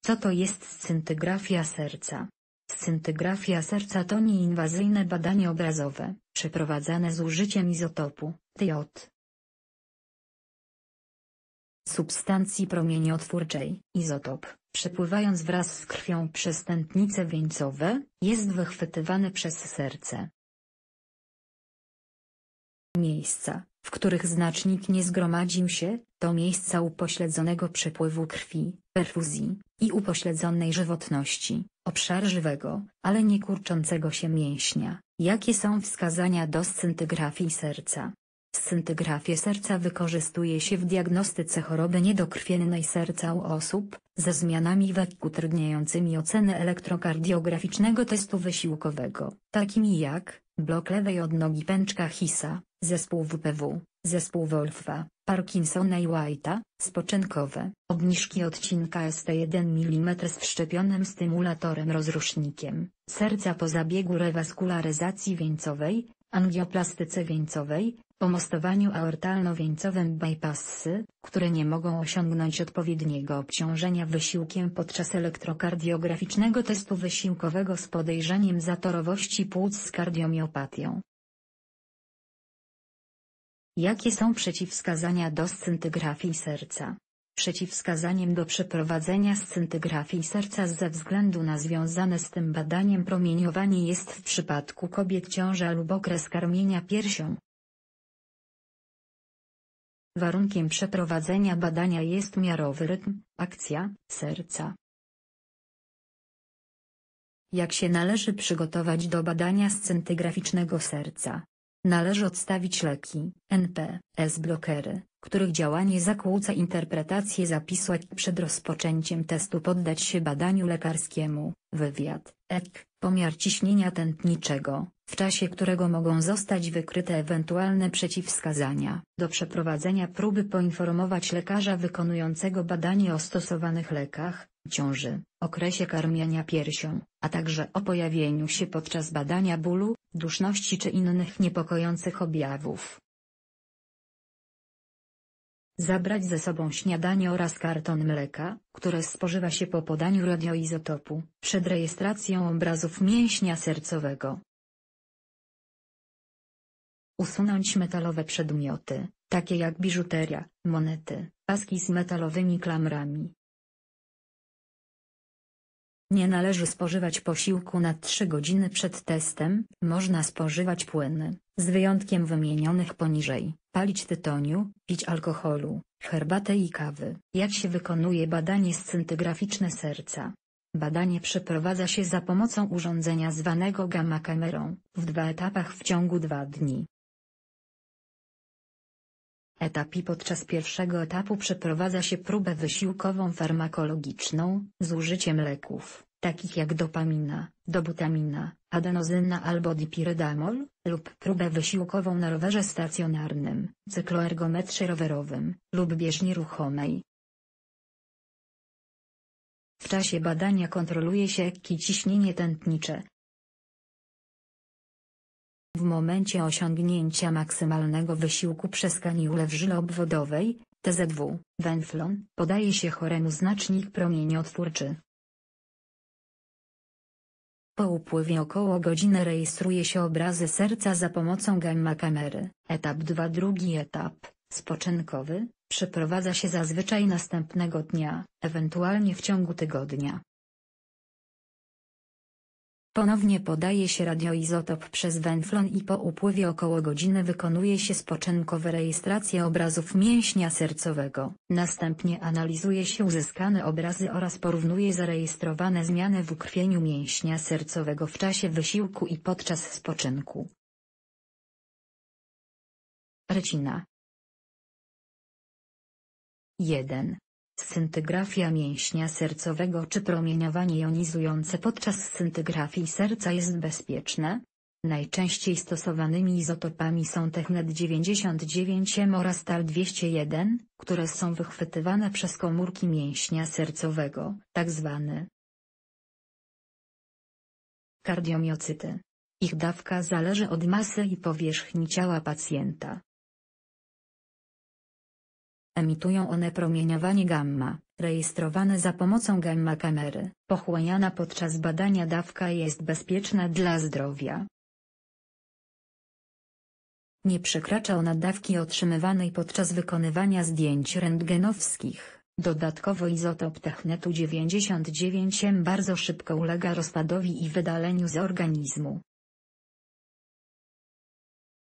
Co to jest scyntygrafia serca? Scyntygrafia serca to nieinwazyjne badanie obrazowe, przeprowadzane z użyciem izotopu TJ, substancji promieniotwórczej. Izotop, przepływając wraz z krwią przez tętnice wieńcowe, jest wychwytywany przez serce. Miejsca, w których znacznik nie zgromadził się, to miejsca upośledzonego przepływu krwi, perfuzji i upośledzonej żywotności, obszar żywego, ale nie kurczącego się mięśnia. Jakie są wskazania do scyntygrafii serca? Scyntygrafię serca wykorzystuje się w diagnostyce choroby niedokrwiennej serca u osób ze zmianami w EKG utrudniającymi ocenę elektrokardiograficznego testu wysiłkowego, takimi jak blok lewej odnogi pęczka Hisa, zespół WPW, zespół Wolfa, Parkinsona i White'a, spoczynkowe, obniżki odcinka ST1 mm z wszczepionym stymulatorem rozrusznikiem serca po zabiegu rewaskularyzacji wieńcowej, angioplastyce wieńcowej, pomostowaniu aortalno-wieńcowym bypassy, które nie mogą osiągnąć odpowiedniego obciążenia wysiłkiem podczas elektrokardiograficznego testu wysiłkowego z podejrzeniem zatorowości płuc z kardiomiopatią. Jakie są przeciwwskazania do scyntygrafii serca? Przeciwwskazaniem do przeprowadzenia scyntygrafii serca ze względu na związane z tym badaniem promieniowanie jest w przypadku kobiet ciąża lub okres karmienia piersią. Warunkiem przeprowadzenia badania jest miarowy rytm, akcja, serca. Jak się należy przygotować do badania scyntygraficznego serca? Należy odstawić leki, NP, S-blokery, których działanie zakłóca interpretację zapisu EKG przed rozpoczęciem testu, poddać się badaniu lekarskiemu, wywiad, EKG, pomiar ciśnienia tętniczego, w czasie którego mogą zostać wykryte ewentualne przeciwwskazania. Do przeprowadzenia próby poinformować lekarza wykonującego badanie o stosowanych lekach, ciąży, okresie karmienia piersią, a także o pojawieniu się podczas badania bólu, duszności czy innych niepokojących objawów. Zabrać ze sobą śniadanie oraz karton mleka, które spożywa się po podaniu radioizotopu, przed rejestracją obrazów mięśnia sercowego. Usunąć metalowe przedmioty, takie jak biżuteria, monety, paski z metalowymi klamrami. Nie należy spożywać posiłku na 3 godziny przed testem, można spożywać płyny, z wyjątkiem wymienionych poniżej, palić tytoniu, pić alkoholu, herbatę i kawy. Jak się wykonuje badanie scyntygraficzne serca? Badanie przeprowadza się za pomocą urządzenia zwanego gamma kamerą, w 2 etapach w ciągu 2 dni. Podczas pierwszego etapu przeprowadza się próbę wysiłkową farmakologiczną, z użyciem leków, takich jak dopamina, dobutamina, adenozyna albo dipirydamol, lub próbę wysiłkową na rowerze stacjonarnym, cykloergometrze rowerowym, lub bieżni ruchomej. W czasie badania kontroluje się EKG i ciśnienie tętnicze. W momencie osiągnięcia maksymalnego wysiłku przez kaniulę w żyle obwodowej, TZW, Venflon, podaje się choremu znacznik promieniotwórczy. Po upływie około godziny rejestruje się obrazy serca za pomocą gamma kamery. Etap 2. Drugi etap, spoczynkowy, przeprowadza się zazwyczaj następnego dnia, ewentualnie w ciągu tygodnia. Ponownie podaje się radioizotop przez Venflon i po upływie około godziny wykonuje się spoczynkowe rejestracje obrazów mięśnia sercowego. Następnie analizuje się uzyskane obrazy oraz porównuje zarejestrowane zmiany w ukrwieniu mięśnia sercowego w czasie wysiłku i podczas spoczynku. Recina. 1. Scyntygrafia mięśnia sercowego czy promieniowanie jonizujące podczas scyntygrafii serca jest bezpieczne? Najczęściej stosowanymi izotopami są Technet 99M oraz Tal-201, które są wychwytywane przez komórki mięśnia sercowego, tzw. kardiomiocyty. Ich dawka zależy od masy i powierzchni ciała pacjenta. Emitują one promieniowanie gamma, rejestrowane za pomocą gamma kamery. Pochłaniana podczas badania dawka jest bezpieczna dla zdrowia. Nie przekracza ona dawki otrzymywanej podczas wykonywania zdjęć rentgenowskich. Dodatkowo izotop technetu 99M bardzo szybko ulega rozpadowi i wydaleniu z organizmu.